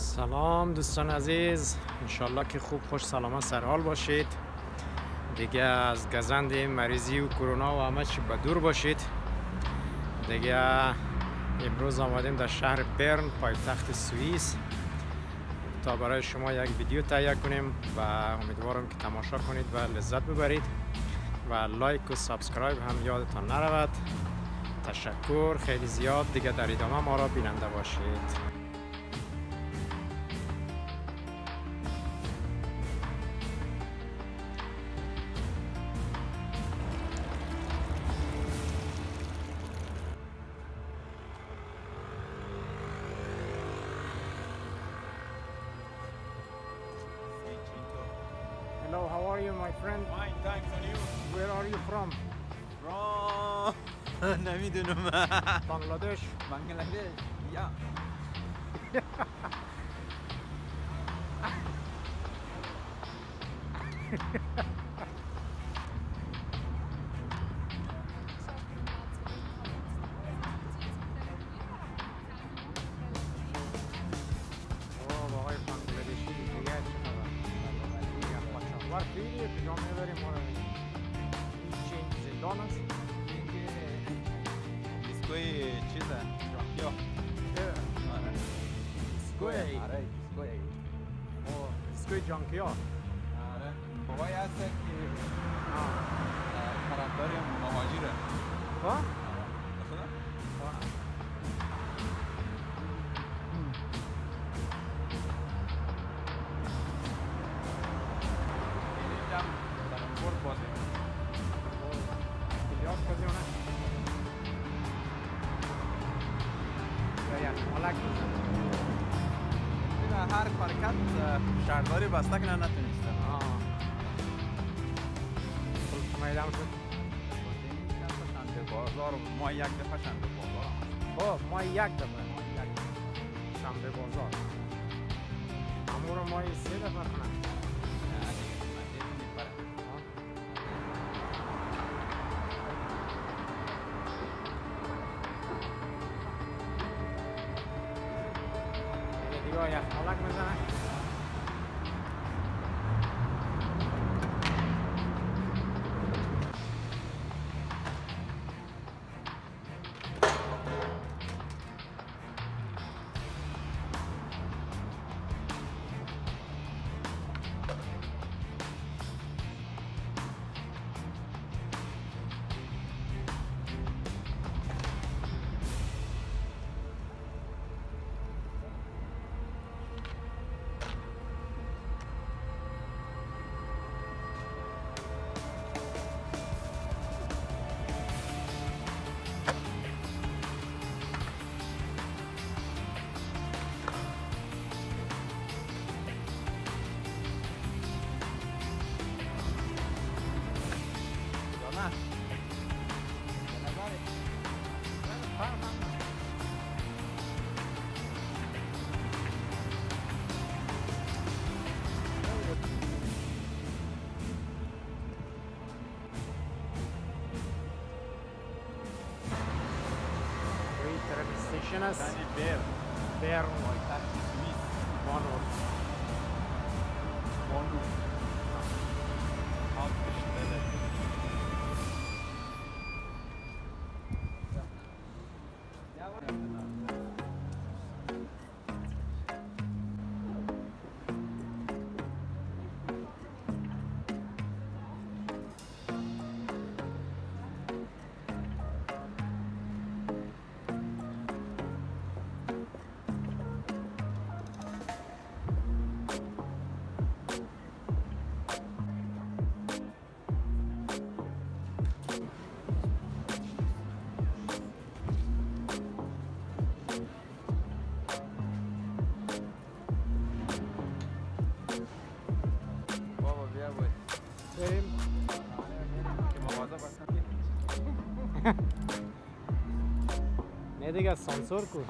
سلام دوستان عزیز، انشالله که خوب خوش سلامت سرحال باشید. دیگه از گزند مریضی و کرونا و همه چی بدور باشید. دیگه امروز آمدیم در شهر برن، پایتخت سوئیس، تا برای شما یک ویدیو تهیه کنیم و امیدوارم که تماشا کنید و لذت ببرید و لایک و سابسکرایب هم یادتان نرود. تشکر خیلی زیاد. دیگه در ادامه ما را بیننده باشید. Hello, how are you, my friend? Fine, thanks, and you? Where are you from? From نمیدونم. Bangladesh. بنگلادش. یا. آقای بنگلادشی دیگه چه خبر؟ قاچاقبر خیلی پیدا میبریم ما رو. این چه زندان است؟ دیسکوی چیزه؟ جانکیا. آره. دیسکوی؟ آره دیسکوی. دیسکوی جانکیا؟ آره. بابایی هست که طرفدار مهاجره. ها؟ مثلا؟ اینجا در فورت بازی. بیلیارد بازی اونه؟ یا یک مالک بزن. این هر حرکت شهرداری بسته کنه نتونسته. خلق میدم شد. شنبه بازار ما یک دفعه شنبه بازار ما یک دفعه شنبه بازار امور ما 3 دفعه کنم. دیگه یخمالک میزنه. Station است. برن پایتخت سوئیس. بانو بریم که مغازه بستن. نه دیگه سانسور کن.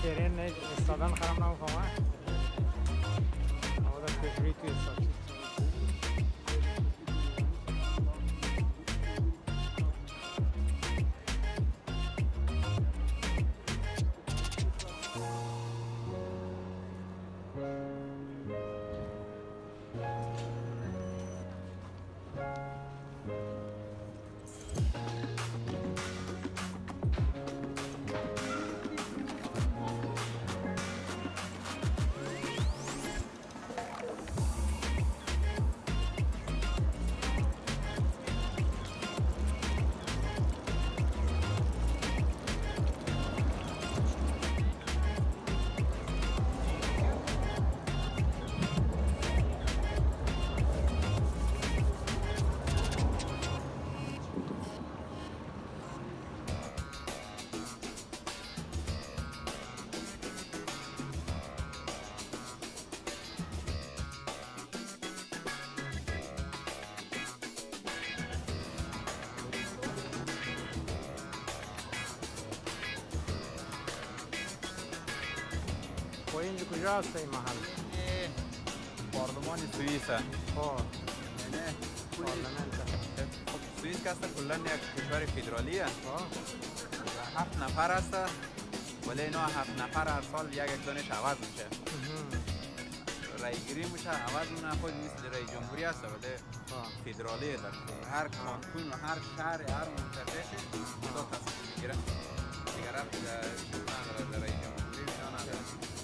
سرین نه استادان خرم نمیخوام آقا در پیشوری توی استاد اینجا کجا هست این محل؟ پارلمان سوئیس خب یعنی پارلمنت خب سوئیس که اصلا کلا یک کشور فدرالیه خب 7 نفر هست ولی اینا 7 نفر هر سال یک دانش عوض میشه رای گیری میشه عوض اون خود مثل رای جمهوری هست ولی فدرالیه در هر کانتون و هر شهر هر منطقه دو تصمیم میگیره دیگه رفت در رای جمهوری نداره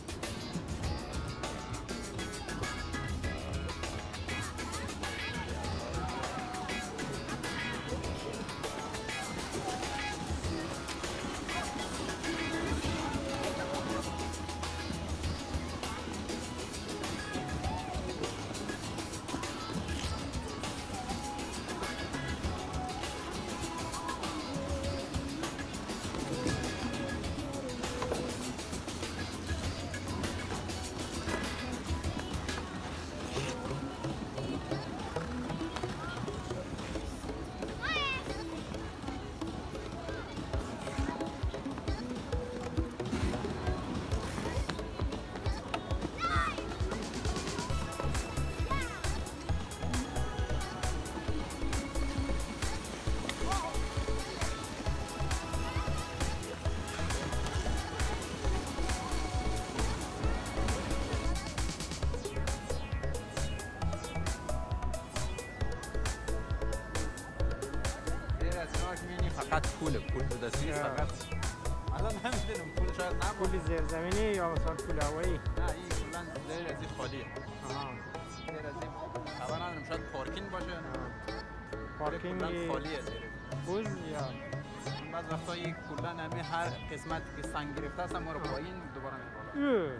فقط پول بوده سوئیس فقط الان نمیدونم پول شاید نبود پول زیرزمینی یا مثلا پول هوایی؟ نه این کلا زیر از این خالیه زیر از این خبر ندارم شاید پارکینگ باشه پارکینگ کلا خالیه زیر پوز یا بعض وقتا یک کلا همه هر قسمت که سنگ گرفته است ما رو پایین دوباره میبره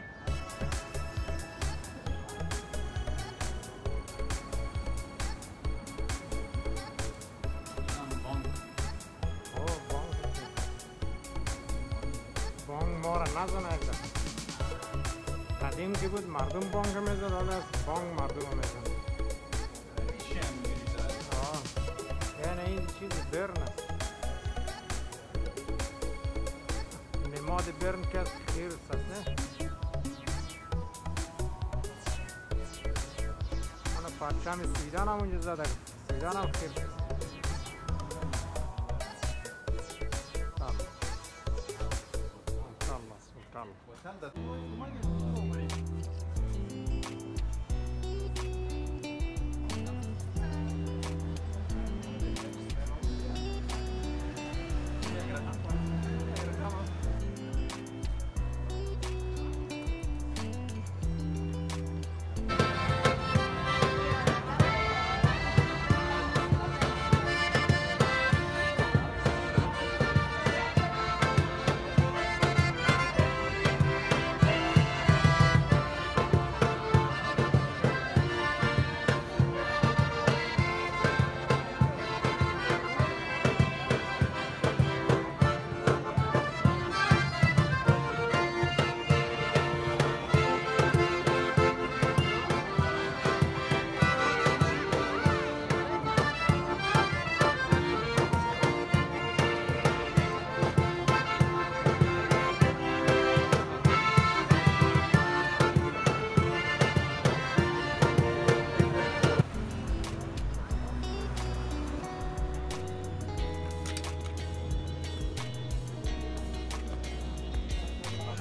ما را نزن اگه قدیم که بود مردم بانک میزد حالا بانک مردم میزن یعنی این چیز برن است نماد برن که از خیر است نه انا پرچم سویدان هم اونجا زده سویدان هم خیر است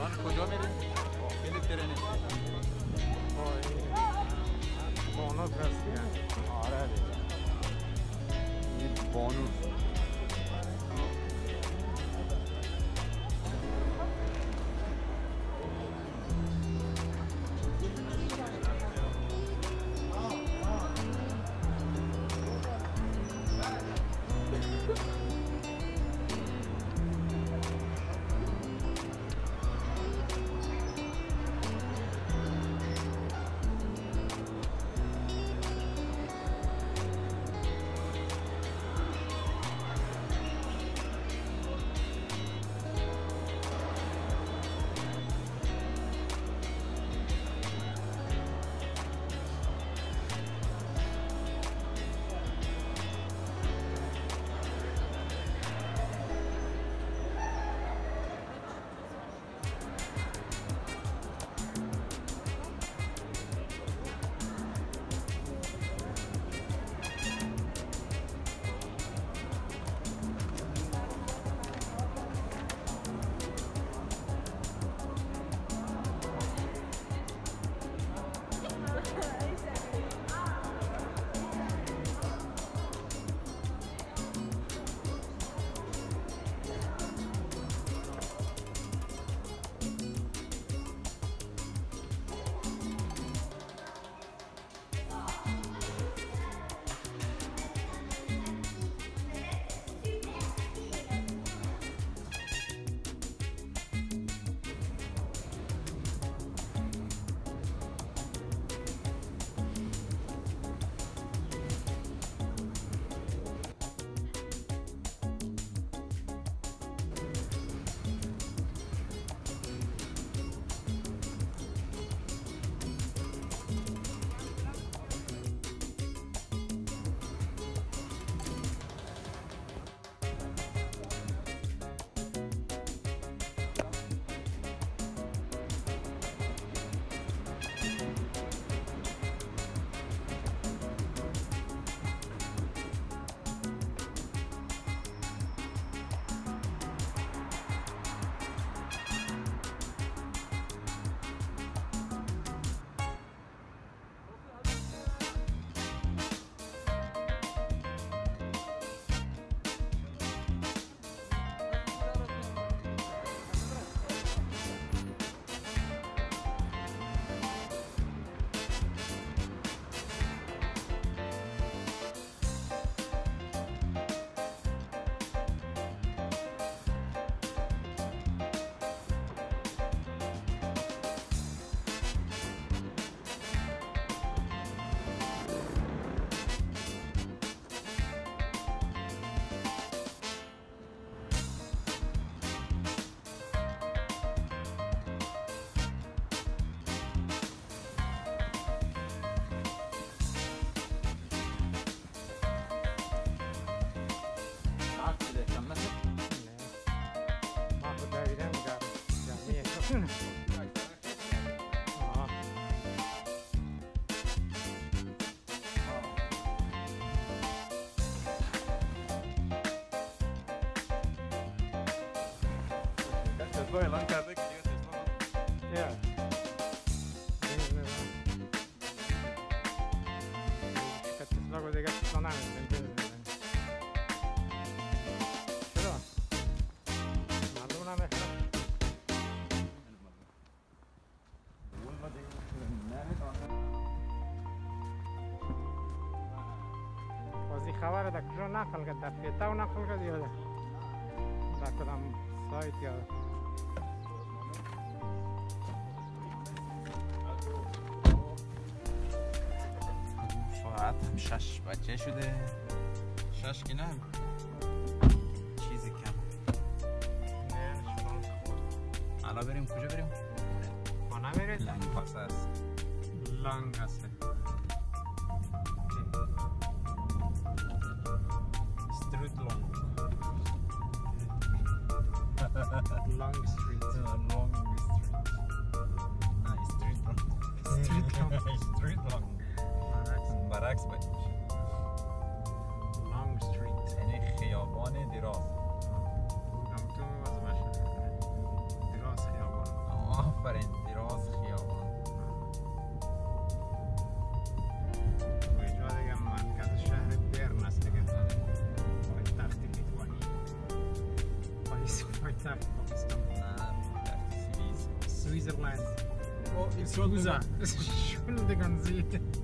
کجا میریم؟ خیلی ترینه بانوس هست دیگه. آره دیگه این بانوس تسلا اعلان کرده که دیگه تسلا تسلا رو دیگه تسلا نمیدونم چرا؟ مردم نمیخواد بازی خبر در کجا نقل کرد؟ در پیتاو نقل کرد یا در کدام سایت یا فقط 6 بچه شده 6 که نه چیزی کم حالا بریم کجا بریم؟ خانه برید؟ لنگ پاس هست لنگ هست استریت لانگ لانگ استریت لانگ استریت نه استریت لانگ استریت لانگ برعکس باید میشه لانگ استریت یعنی خیابان دراز بودم تو از دراز خیابان تحت پاکستان. نه در سوئیزرلند. Entschuldigung. Entschuldigen Sie.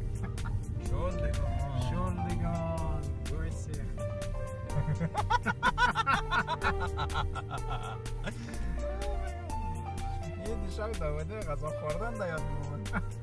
Entschuldigung. Grüße. یه دیشب داوده غذا خوردن دا یاد میومد.